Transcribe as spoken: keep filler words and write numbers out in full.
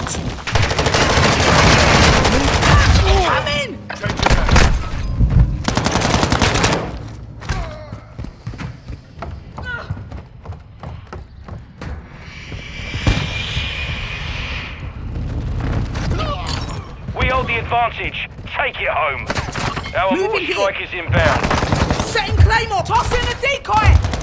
Come in! We hold the advantage. Take it home. Our Moving mortar here. strike is inbound. Setting Claymore! Toss in a decoy!